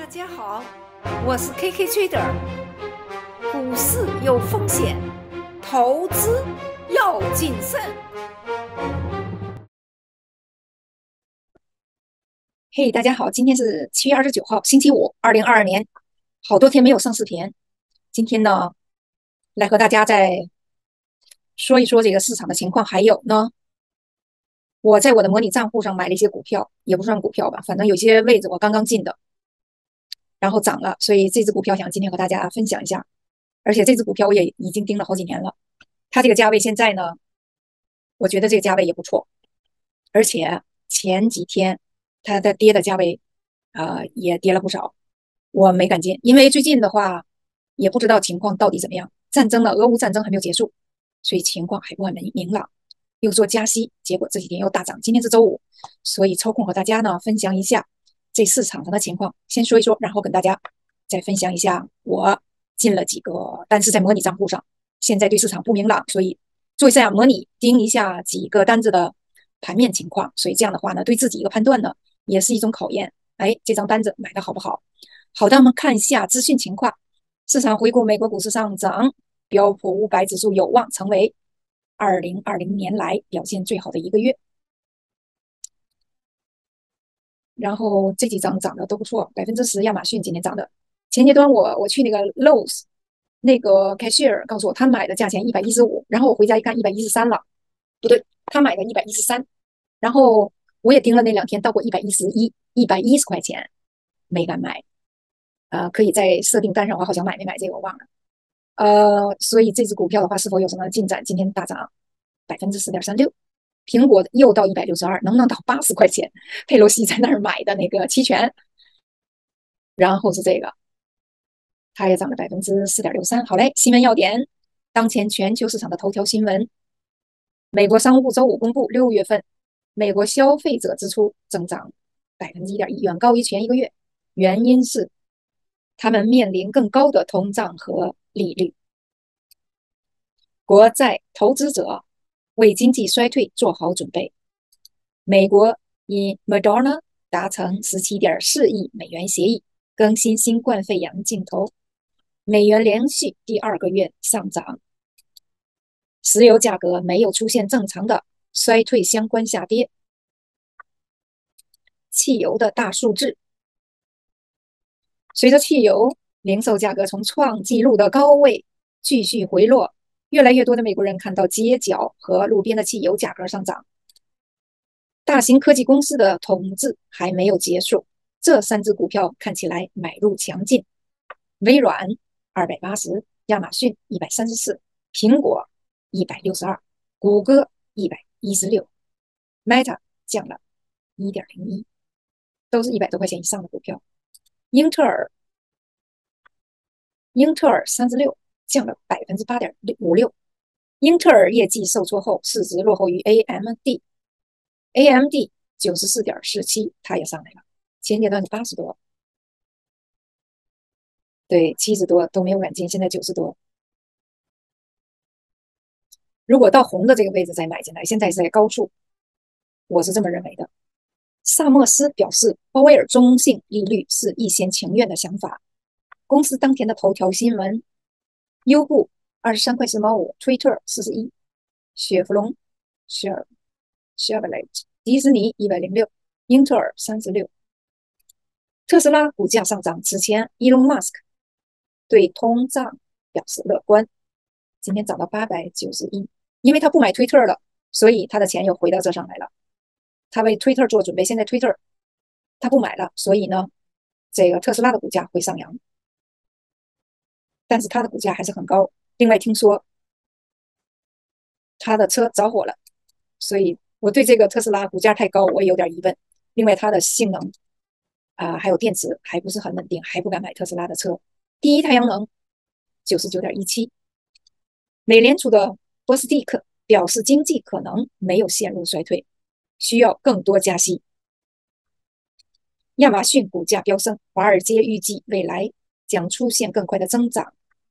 大家好，我是 KK Trader。股市有风险，投资要谨慎。 嘿，大家好，今天是7月29号，星期五，2022年，好多天没有上视频。今天呢，来和大家再说一说这个市场的情况。还有呢，我在我的模拟账户上买了一些股票，也不算股票吧，反正有些位置我刚刚进的，然后涨了，所以这只股票想今天和大家分享一下。而且这只股票我也已经盯了好几年了，它这个价位现在呢，我觉得这个价位也不错，而且前几天它的跌的价位，也跌了不少。我没敢进，因为最近的话也不知道情况到底怎么样。战争呢，俄乌战争还没有结束，所以情况还不很明朗。又说加息，结果这几天又大涨。今天是周五，所以抽空和大家呢分享一下这市场上的情况。先说一说，然后跟大家再分享一下我进了几个，但是在模拟账户上，现在对市场不明朗，所以做一下模拟，盯一下几个单子的盘面情况。所以这样的话呢，对自己一个判断呢，也是一种考验。哎，这张单子买的好不好？好的，我们看一下资讯情况。市场回顾美国股市上涨，标普500指数有望成为2020年来表现最好的一个月。然后这几张涨的都不错，10%。亚马逊今天涨的。前阶段我去那个 Lowe's 那个 cashier 告诉我，他买的价钱115，然后我回家一看113了，不对，他买的113，然后我也盯了那2天，到过111，110块钱，没敢买。可以在设定单上，我好像买没买这个我忘了。所以这只股票的话，是否有什么进展？今天大涨4.36%，苹果又到162，能不能到80块钱？佩洛西在那儿买的那个期权，然后是这个，它也涨了4.63%。好嘞，新闻要点，当前全球市场的头条新闻：美国商务部周五公布6月份美国消费者支出增长1.1%，远高于前一个月，原因是他们面临更高的通胀和利率。国债投资者为经济衰退做好准备。美国与 Moderna 达成17.4亿美元协议，更新新冠肺炎镜头。美元连续第2个月上涨。石油价格没有出现正常的衰退相关下跌。汽油的大数字，随着汽油零售价格从创纪录的高位继续回落，越来越多的美国人看到街角和路边的汽油价格上涨。大型科技公司的统治还没有结束，这3只股票看起来买入强劲。微软280，亚马逊134，苹果162，谷歌116， Meta 降了1.01，都是100多块钱以上的股票。英特尔36降了8.56%。英特尔业绩受挫后，市值落后于 AMD 94.47，它也上来了，前阶段是80多，对，70多都没有敢进，现在90多。如果到红的这个位置再买进来，现在是在高处，我是这么认为的。萨默斯表示，鲍威尔中性利率是一厢情愿的想法。公司当天的头条新闻：优步23.45块，推特41，雪佛龙Chevrolet，迪士尼106，英特尔36。特斯拉股价上涨，此前 Elon Musk 对通胀表示乐观，今天涨到891，因为他不买推特了，所以他的钱又回到这上来了。他为推特做准备，现在推特他不买了，所以呢，这个特斯拉的股价会上扬，但是他的股价还是很高。另外听说他的车着火了，所以我对这个特斯拉股价太高我也有点疑问。另外它的性能还有电池还不是很稳定，还不敢买特斯拉的车。第一太阳能99.17。美联储的波斯蒂克表示，经济可能没有陷入衰退，需要更多加息。亚马逊股价飙升，华尔街预计未来将出现更快的增长。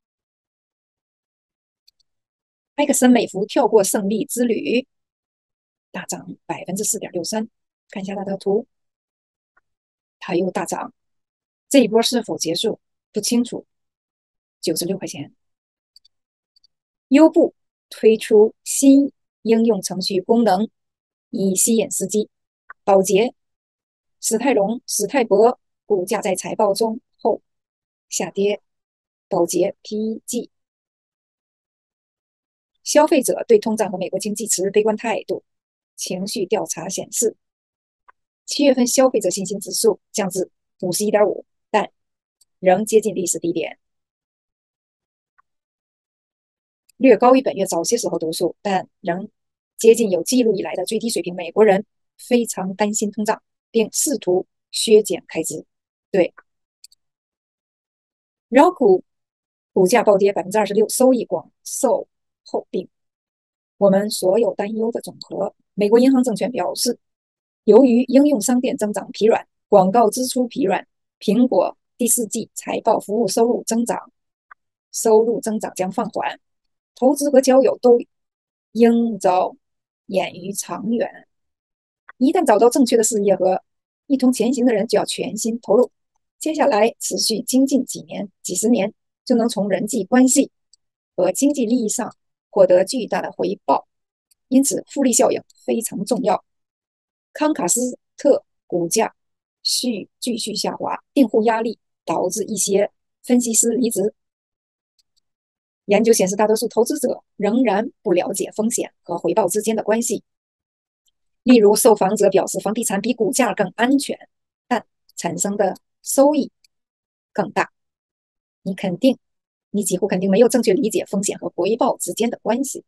埃克森美孚跳过胜利之旅，大涨4.63%。看一下它的图，它又大涨。 这一波是否结束不清楚。96块钱。优步推出新应用程序功能，以吸引司机。宝洁、史泰龙、史泰博股价在财报中后下跌。宝洁 PG。消费者对通胀和美国经济持悲观态度。情绪调查显示，7月份消费者信心指数降至51.5，但仍接近历史低点，略高于本月早些时候读数，但仍接近有记录以来的最低水平。美国人非常担心通胀，并试图削减开支。对，Roku 股价暴跌26%，收益广受后病。我们所有担忧的总和。美国银行证券表示，由于应用商店增长疲软，广告支出疲软，苹果第4季财报服务收入增长将放缓，投资和交友都应遭眼于长远。一旦找到正确的事业和一同前行的人，就要全心投入。接下来持续精进几年、几十年，就能从人际关系和经济利益上获得巨大的回报。因此，复利效应非常重要。康卡斯特股价继续下滑，订户压力导致一些分析师离职。研究显示，大多数投资者仍然不了解风险和回报之间的关系。例如，受访者表示房地产比股价更安全，但产生的收益更大。你几乎肯定没有正确理解风险和回报之间的关系。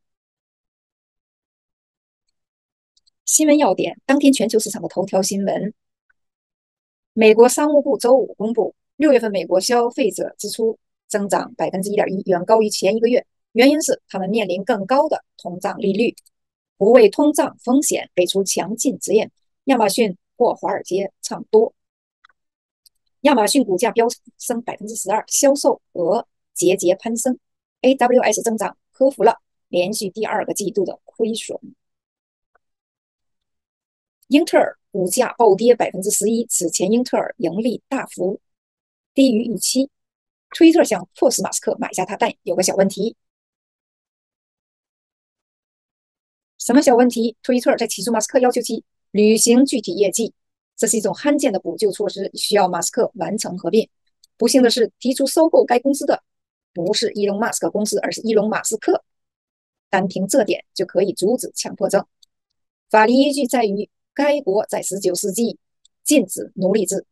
新闻要点：当天全球市场的头条新闻。美国商务部周五公布，6月份美国消费者支出增长 1.1%， 远高于前一个月。原因是他们面临更高的通胀利率，不为通胀风险给出强劲指引。亚马逊或华尔街唱多。亚马逊股价飙升 12%， 销售额节节攀升。AWS 增长克服了连续第2个季度的亏损。英特尔股价暴跌 11%， 此前英特尔盈利大幅低于预期。推特想迫使马斯克买下它，但有个小问题。什么小问题？推特在起诉马斯克，要求其履行具体业绩，这是一种罕见的补救措施，需要马斯克完成合并。不幸的是，提出收购该公司的不是伊隆马斯克公司，而是伊隆马斯克。单凭这点就可以阻止强迫症。法律依据在于该国在19世纪禁止奴隶制。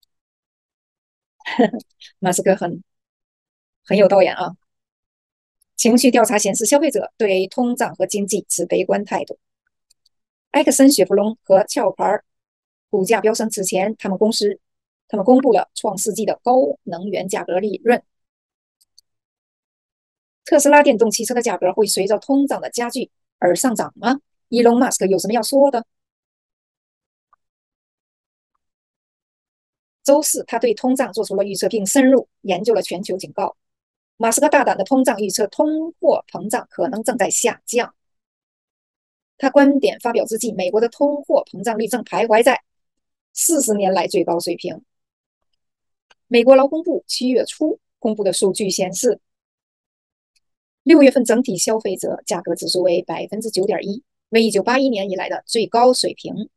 马斯克很有道眼啊。情绪调查显示，消费者对通胀和经济持悲观态度。埃克森雪佛龙和壳牌股价飙升，此前他们公布了创世纪的高能源价格利润。特斯拉电动汽车的价格会随着通胀的加剧而上涨吗？伊隆马斯克有什么要说的？周四，他对通胀做出了预测，并深入研究了全球警告。马斯克大胆的通胀预测，通货膨胀可能正在下降。他观点发表之际，美国的通货膨胀率正徘徊在40年来最高水平。美国劳工部7月初公布的数据显示，6月份整体消费者价格指数为 9.1%， 为1981年以来的最高水平。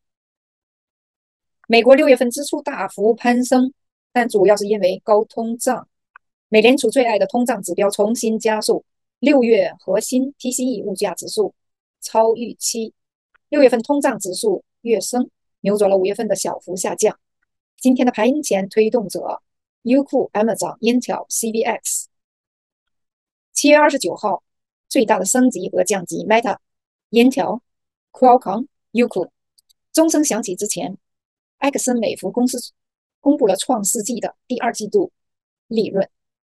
美国6月份支出大幅攀升，但主要是因为高通胀。美联储最爱的通胀指标重新加速，6月核心 PCE 物价指数超预期，6月份通胀指数跃升，扭转了5月份的小幅下降。今天的盘前推动者，优酷、Amazon、Intel、CVX。7月29号，最大的升级和降级 Meta、Intel、Qualcomm、优酷。钟声响起之前，埃克森美孚公司公布了创世纪的第2季度利润。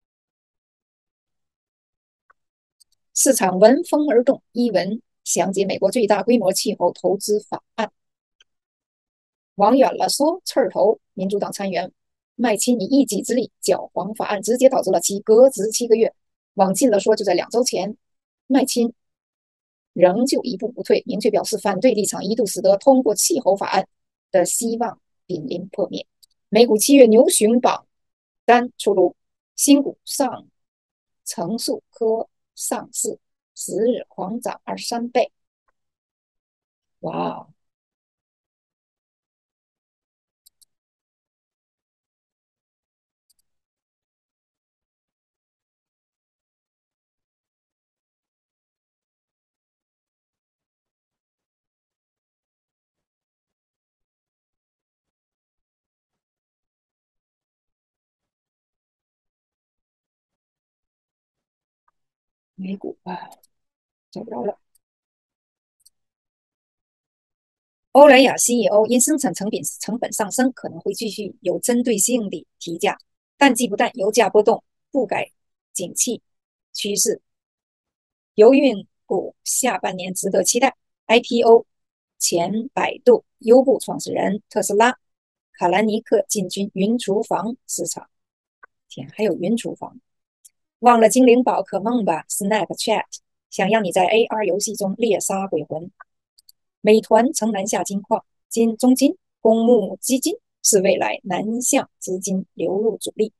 市场闻风而动，伊文详解美国最大规模气候投资法案。往远了说，刺儿头民主党参议员麦钦以一己之力搅黄法案，直接导致了其革职7个月。往近了说，就在2周前，麦钦仍旧一步不退，明确表示反对立场，一度使得通过气候法案的希望濒临破灭。美股7月牛熊榜单出炉，新股上乘数科上市10日狂涨23倍，哇！美股啊，找不着了。欧莱雅 CEO 因生产成本上升，可能会继续有针对性地提价，但既不但油价波动，不改景气趋势。油运股下半年值得期待。IPO 前百度优步创始人特斯拉卡兰尼克进军云厨房市场。天，还有云厨房！忘了精灵宝可梦吧 ？Snapchat 想让你在 AR 游戏中猎杀鬼魂。美团曾南下金矿，中金公募基金是未来南向资金流入主力。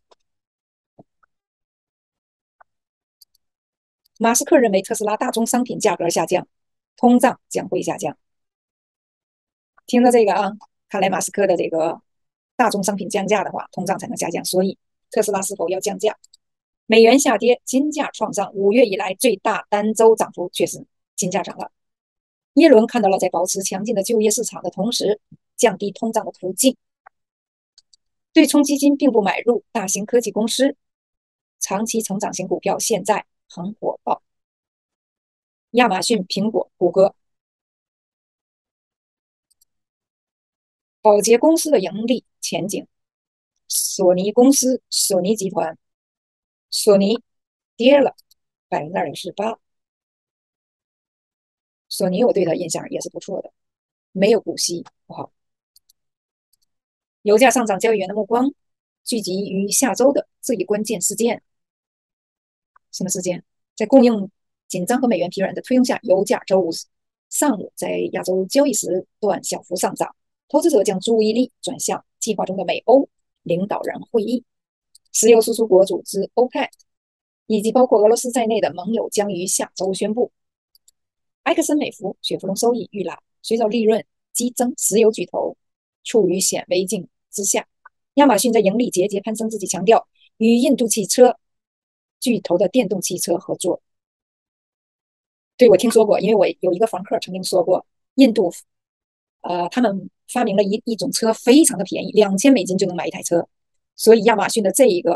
马斯克认为特斯拉大宗商品价格下降，通胀将会下降。听到这个啊，看来马斯克的这个大宗商品降价的话，通胀才能下降，所以特斯拉是否要降价？美元下跌，金价创上5月以来最大单周涨幅，确实金价涨了。耶伦看到了在保持强劲的就业市场的同时，降低通胀的途径。对冲基金并不买入大型科技公司，长期成长型股票现在很火爆。亚马逊、苹果、谷歌、宝洁公司的盈利前景。索尼公司、索尼集团，索尼跌了2.48%。索尼我对它印象也是不错的，没有股息不好。油价上涨，交易员的目光聚集于下周的这一关键事件。什么事件？在供应紧张和美元疲软的推动下，油价周五上午在亚洲交易时段小幅上涨。投资者将注意力转向计划中的美欧领导人会议。石油输出国组织 OPEC 以及包括俄罗斯在内的盟友将于下周宣布。埃克森美孚、雪佛龙收益预览，随着利润激增，石油巨头处于显微镜之下。亚马逊在盈利节节攀升，自己强调与印度汽车巨头的电动汽车合作。对，我听说过，因为我有一个房客曾经说过，印度，他们发明了一种车，非常的便宜，$2000就能买一台车。所以亚马逊的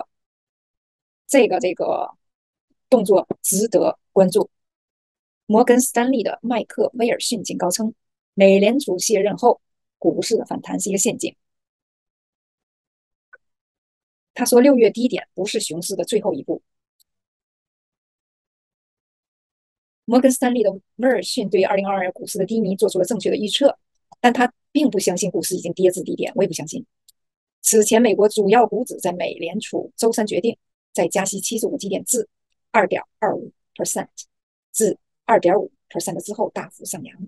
这个动作值得关注。摩根斯坦利的麦克威尔逊警告称，美联储卸任后，股市的反弹是一个陷阱。他说，6月低点不是熊市的最后一步。摩根斯坦利的威尔逊对2022股市的低迷做出了正确的预测，但他并不相信股市已经跌至低点，我也不相信。此前，美国主要股指在美联储周三决定再加息75基点至2.25%至2.5% 之后大幅上扬。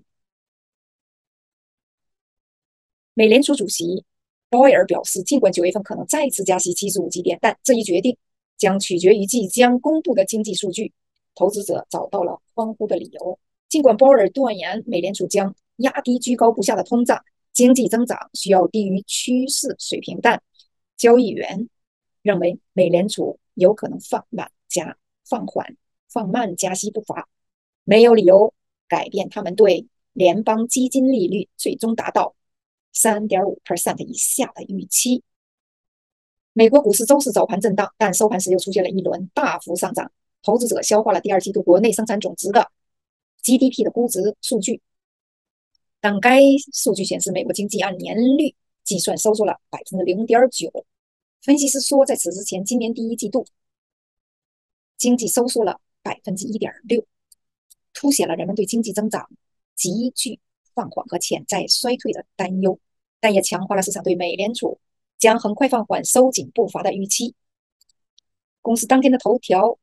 美联储主席鲍威尔表示，尽管9月份可能再次加息75基点，但这一决定将取决于即将公布的经济数据。投资者找到了欢呼的理由。尽管鲍威尔断言美联储将压低居高不下的通胀，经济增长需要低于趋势水平，但交易员认为美联储有可能放慢加息步伐，没有理由改变他们对联邦基金利率最终达到3.5% 以下的预期。美国股市周四早盘震荡，但收盘时又出现了一轮大幅上涨。投资者消化了第二季度国内生产总值的 GDP 的估值数据。当该数据显示，美国经济按年率计算收缩了0.9%。分析师说，在此之前，今年第一季度经济收缩了1.6%，凸显了人们对经济增长急剧放缓和潜在衰退的担忧，但也强化了市场对美联储将很快放缓收紧步伐的预期。公司当天的头条，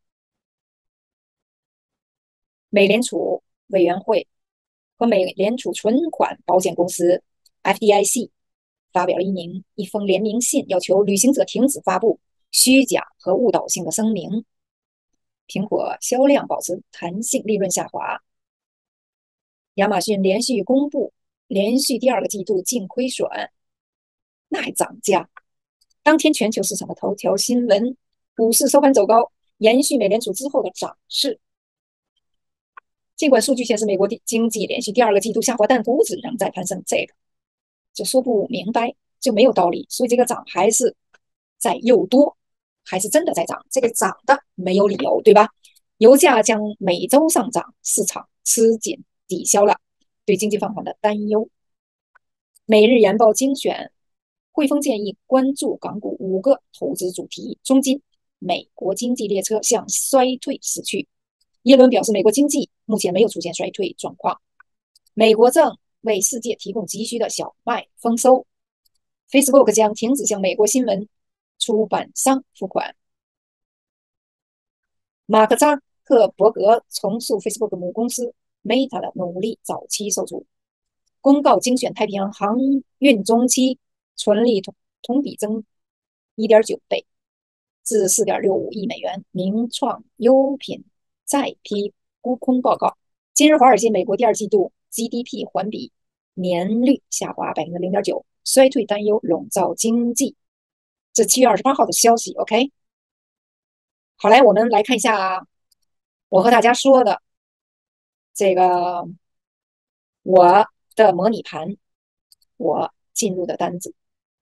美联储委员会和美联储存款保险公司 FDIC 发表了一封联名信，要求旅行者停止发布虚假和误导性的声明。苹果销量保持弹性，利润下滑。亚马逊连续公布连续第2个季度净亏损，那还涨价。当天全球市场的头条新闻，股市收盘走高，延续美联储之后的涨势。尽管数据显示美国经济连续第2个季度下滑，但股指仍在攀升，这个就说不明白，就没有道理。所以这个涨还是在诱多，还是真的在涨？这个涨的没有理由，对吧？油价将每周上涨，市场吃紧抵消了对经济放缓的担忧。每日研报精选，汇丰建议关注港股5个投资主题。中金，美国经济列车向衰退驶去。耶伦表示，美国经济目前没有出现衰退状况。美国正为世界提供急需的小麦丰收。Facebook 将停止向美国新闻出版商付款。马克扎克伯格重塑 Facebook 母公司 Meta 的努力早期受阻。公告精选太平洋航运中期纯利同比增 1.9 倍至 4.65 亿美元。名创优品再批沽空报告。今日华尔街，美国第2季度 GDP 环比年率下滑 0.9%， 衰退担忧笼罩经济。这7月28号的消息 OK。 好，来我们来看一下我和大家说的这个我的模拟盘，我进入的单子，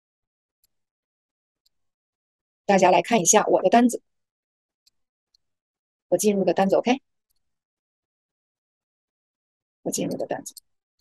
大家来看一下我的单子，我进入的单子 OK。 我进入的单子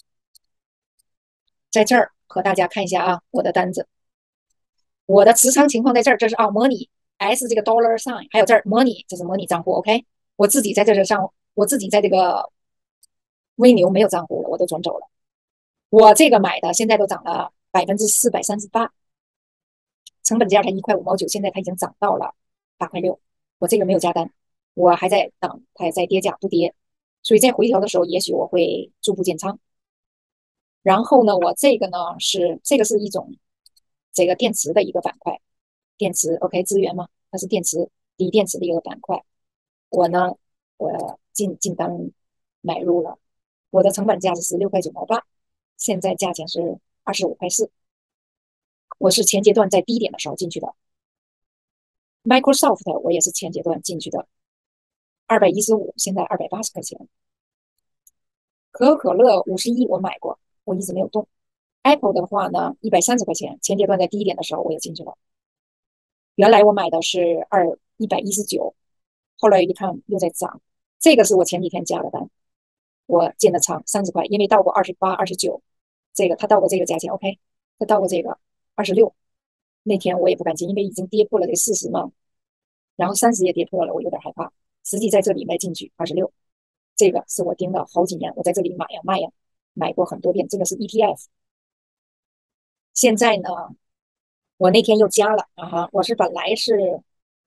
在这儿，和大家看一下啊，我的单子，我的持仓情况在这儿，这是模拟 S 这个 dollar sign， 还有这儿模拟，这是模拟账户 OK。 我自己在这上，我自己在这个微牛没有账户了，我都转走了。我这个买的现在都涨了438%，成本价才1块5毛9，现在它已经涨到了8块6。我这个没有加单，我还在等它也在跌价不跌，所以在回调的时候，也许我会逐步减仓。然后呢，我这个呢这个是一种这个电池的一个板块，电池 OK 资源嘛，它是电池锂电池的一个板块。我呢，我进单买入了，我的成本价是16块9毛8，现在价钱是25块4。我是前阶段在低点的时候进去的。Microsoft 我也是前阶段进去的，215，现在280块钱。可口可乐51我买过，我一直没有动。Apple 的话呢，130块钱，前阶段在低点的时候我也进去了。原来我买的是119，后来一看又在涨。这个是我前几天加的单，我建的仓30块，因为到过28、29，这个它到过这个价钱 OK， 它到过这个26。那天我也不敢进，因为已经跌破了这40嘛，然后30也跌破了，我有点害怕。实际在这里卖进去26，这个是我盯了好几年，我在这里买呀卖呀，买过很多遍。这个是 ETF。现在呢，我那天又加了我是本来是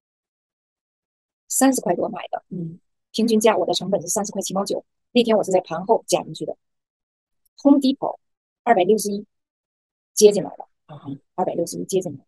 30块多买的，平均价我的成本是30块7毛9。那天我是在盘后加进去的。Home Depot 261接进来了261接进来了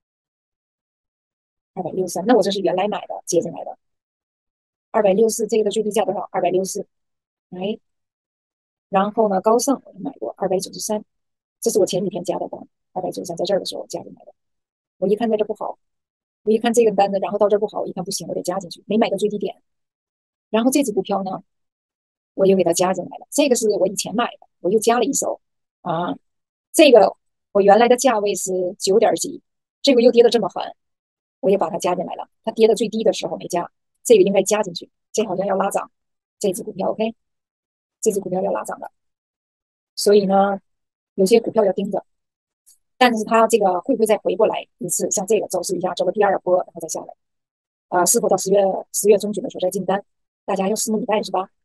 263，那我这是原来买的接进来的。264这个的最低价多少？264。哎，然后呢，高盛我也买过293，这是我前几天加的单，293在这儿的时候加进来的。我一看在这不好，我一看这个单子，然后到这不好，我一看不行，我得加进去，没买到最低点。然后这只股票呢，我又给它加进来了。这个是我以前买的，我又加了一手这个我原来的价位是9点几，这个又跌得这么狠，我也把它加进来了。它跌的最低的时候没加，这个应该加进去。这好像要拉涨，这只股票 OK， 这只股票要拉涨的，所以呢，有些股票要盯着。但是它这个会不会再回过来一次？像这个走势一下，走个第2波，然后再下来是否到10月中旬的时候再进单？大家要拭目以待是吧？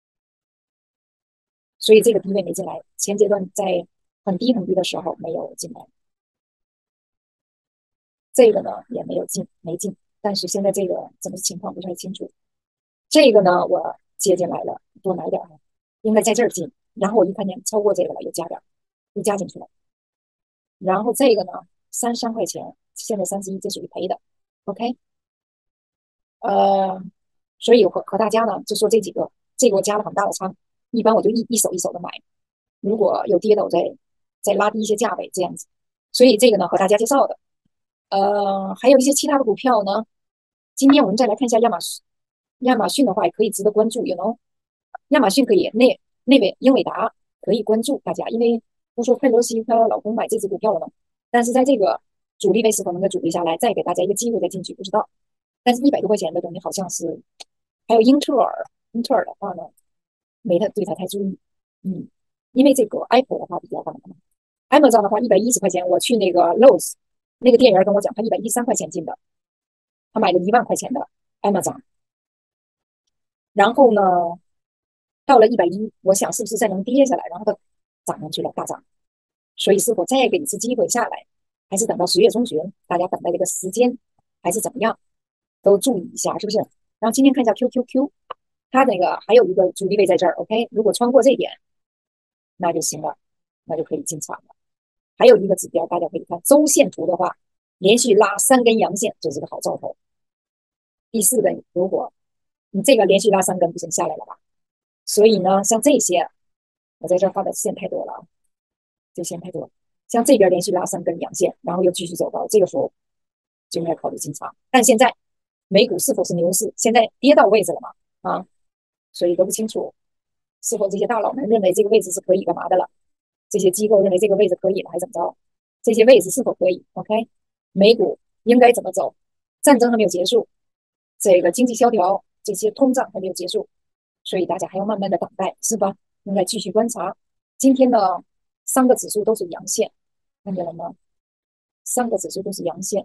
所以这个低位没进来，前阶段在很低很低的时候没有进来，这个呢也没进，但是现在这个怎么情况不太清楚。这个呢我接进来了，多买点应该在这儿进，然后我一看见超过这个了，又加点，又加进去了。然后这个呢33块钱，现在31，这属于赔的。 OK，呃，所以和大家呢就说这几个，这个我加了很大的仓，一般我就一手一手的买，如果有跌的我再拉低一些价位这样子。所以这个呢和大家介绍的，还有一些其他的股票呢。今天我们再来看一下亚马逊，亚马逊的话也可以值得关注，亚马逊可以英伟达可以关注大家，因为不说佩洛西她老公买这只股票了吗？但是在这个主力位是否能够主力下来，再给大家一个机会再进去，不知道。但是100多块钱的东西好像是，还有英特尔的话呢，没太对它太注意，因为这个 Apple 的话比较高，Amazon 的话110块钱，我去那个 Lowe's 那个店员跟我讲，他113块钱进的，他买了1万块钱的 Amazon，然后呢，到了110，我想是不是再能跌下来，然后它涨上去了，大涨。所以是否再给一次机会下来，还是等到10月中旬，大家等待这个时间，还是怎么样，都注意一下，是不是？然后今天看一下 QQQ，它那个还有一个阻力位在这儿，OK，如果穿过这点，那就行了，那就可以进场了。还有一个指标，大家可以看周线图的话，连续拉3根阳线就是个好兆头。第4根，如果你这个连续拉3根，不是下来了吧？所以呢，像这些，我在这儿画的线太多了啊，这线太多了。像这边连续拉3根阳线，然后又继续走高，这个时候就应该考虑进场。但现在美股是否是牛市？现在跌到位置了嘛？啊，所以都不清楚是否这些大佬们认为这个位置是可以干嘛的了？这些机构认为这个位置可以了，还怎么着？这些位置是否可以 ？OK，美股应该怎么走？战争还没有结束，这个经济萧条，这些通胀还没有结束，所以大家还要慢慢的等待，是吧？应该继续观察。今天的3个指数都是阳线，看见了吗？3个指数都是阳线，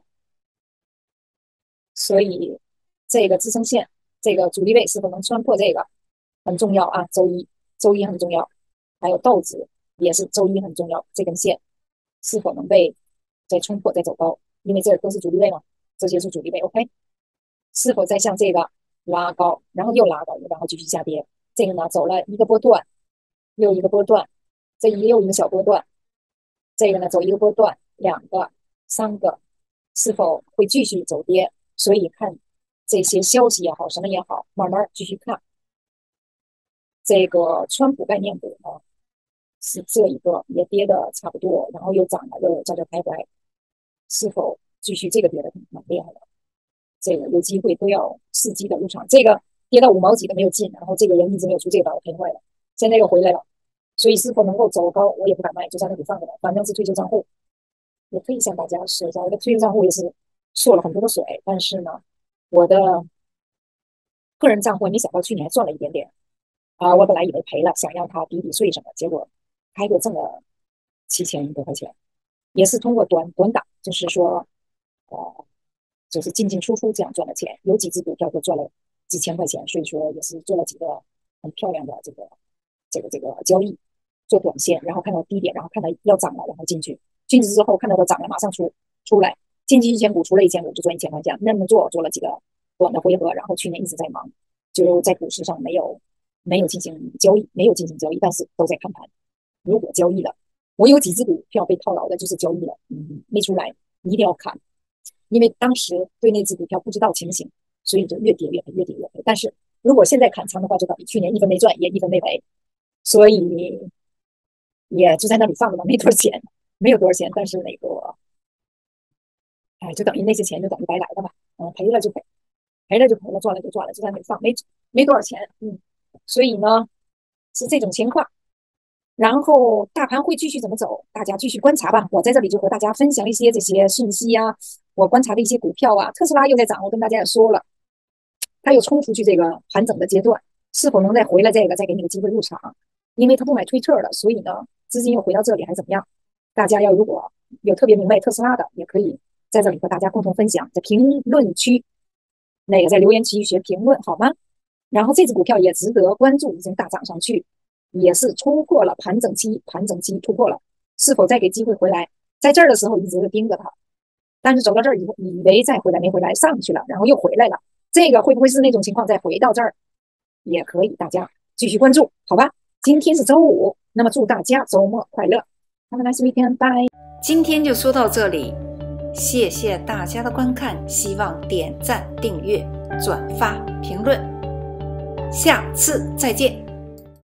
所以这个支撑线，这个阻力位是否能穿破这个很重要啊。周一很重要，还有道指也是周一很重要，这根线是否能被再冲破再走高，因为这都是阻力位嘛，这些是阻力位 OK， 是否再向这个拉高，然后又拉高，然后继续下跌。这个呢走了一个波段又一个波段，这又一个小波段，这个呢走一个波段2个3个，是否会继续走跌？所以看这些消息也好，什么也好，慢慢继续看。这个川普概念股呢，是这一个也跌的差不多，然后又涨了，又在这徘徊，是否继续这个跌的蛮厉害的？这个有机会都要伺机的入场。这个跌到5毛几的没有进，然后这个人一直没有出，这个把我赔坏了，现在又回来了，所以是否能够走高，我也不敢卖，就在那里放着了，反正是退休账户。也可以向大家说一下，我的退休账户也是缩了很多的水，但是呢，我的个人账户没想到去年还赚了一点点啊，我本来以为赔了，想让它抵税什么，结果还给我挣了7000多块钱，也是通过短打，就是说，就是进进出出这样赚的钱，有几只股票都赚了几千块钱，所以说也是做了几个很漂亮的这个交易，做短线，然后看到低点，然后看到要涨了，然后进去，进去之后看到它涨了，马上出来，进去1000股，出了1000股就赚1000块钱，那么做了几个短的回合，然后去年一直在忙，就在股市上没有进行交易，但是都在看盘。如果交易了，我有几只股票被套牢的，就是交易了，没出来，一定要看，因为当时对那只股票不知道情形，所以就越跌越赔，越跌越赔。但是如果现在砍仓的话，就等于去年1分没赚，也1分没赔，所以也就在那里放着吧，没多少钱，没有多少钱，但是那个，哎，就等于那些钱就等于白来的吧，赔了就赔，赔了就赔了，赚了就赚了，就在那里放，没多少钱，所以呢是这种情况。然后大盘会继续怎么走，大家继续观察吧。我在这里就和大家分享一些这些信息啊，我观察的一些股票啊。特斯拉又在涨，我跟大家也说了，它又冲出去这个盘整的阶段，是否能再回来这个，再给你个机会入场？因为它不买推特了，所以呢，资金又回到这里还是怎么样？大家如果有特别明白特斯拉的，也可以在这里和大家共同分享，在评论区在留言区写评论好吗？然后这只股票也值得关注，已经大涨上去。也是冲破了盘整期突破了，是否再给机会回来？在这儿的时候一直盯着它，但是走到这儿以后，以为再回来没回来，上去了，然后又回来了。这个会不会是那种情况再回到这儿？也可以，大家继续关注，好吧？今天是周五，那么祝大家周末快乐 ，Have a nice weekend，bye。 今天就说到这里， 谢谢大家的观看，希望点赞、订阅、转发、评论，下次再见。